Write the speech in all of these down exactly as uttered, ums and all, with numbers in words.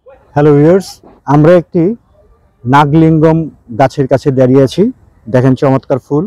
Hello viewers, আমরা একটি নাগলিঙ্গম গাছের কাছে দাঁড়িয়ে আছি। দেখেন চমৎকার ফুল।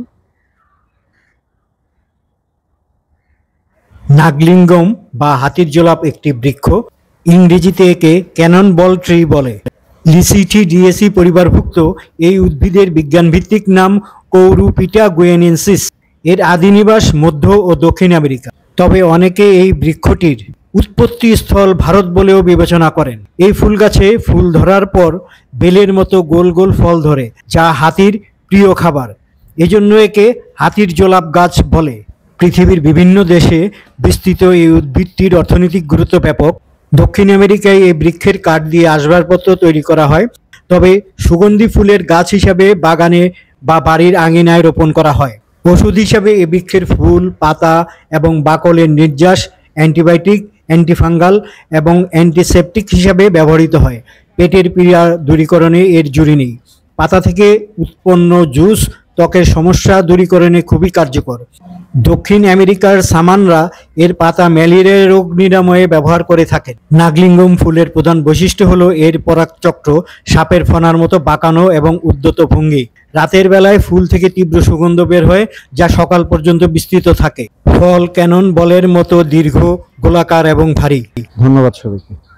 নাগলিঙ্গম বা হাতির জোলাপ একটি বৃক্ষ। ইংরেজিতে একে ক্যানন বল ট্রি বলে। লিসিথিডিয়েসি পরিবারভুক্ত এই উদ্ভিদের বিজ্ঞানভিত্তিক নাম কৌরুপিটা গুয়েনেন্সিস। এর আদি নিবাস মধ্য ও দক্ষিণ আমেরিকা। তবে অনেকে এই বৃক্ষটির উৎপত্তি স্থল ভারত বলেও বিবেচনা করেন। এই ফুল গাছে ফুল ধরার পর বেলের মতো গোল গোল ফল ধরে, যা হাতির প্রিয় খাবার। এজন্য একে হাতির জোলাপ গাছ বলে। পৃথিবীর বিভিন্ন দেশে বিস্তৃত এই উদ্ভিদটির অর্থনৈতিক গুরুত্ব ব্যাপক। দক্ষিণ আমেরিকায় এই বৃক্ষের কাঠ দিয়ে আসবাবপত্র তৈরি করা হয়। তবে সুগন্ধি ফুলের গাছ হিসাবে বাগানে বা বাড়ির আঙিনায় রোপণ করা হয়। ওষুধ হিসাবে এই বৃক্ষের ফুল, পাতা এবং বাকলের নির্যাস অ্যান্টিবায়োটিক, অ্যান্টিফাঙ্গাল এবং অ্যান্টিসেপটিক হিসাবে ব্যবহৃত হয়। পেটের পীড়া দূরীকরণে এর জুড়ি নেই। পাতা থেকে উৎপন্ন জুস ত্বকের সমস্যা দূরীকরণে খুবই কার্যকর। দক্ষিণ আমেরিকার সামানরা এর পাতা ম্যালেরিয়া রোগ নিরাময়ে ব্যবহার করে থাকেন। নাগলিঙ্গম ফুলের প্রধান বৈশিষ্ট্য হলো এর পরাগচক্র সাপের ফণার মতো বাঁকানো এবং উদ্যত ভঙ্গি। রাতের বেলায় ফুল থেকে তীব্র সুগন্ধ বের হয়, যা সকাল পর্যন্ত বিস্তৃত থাকে। ফল ক্যানন বলের মতো দীর্ঘ, গোলাকার এবং ভারী। ধন্যবাদ সবাইকে।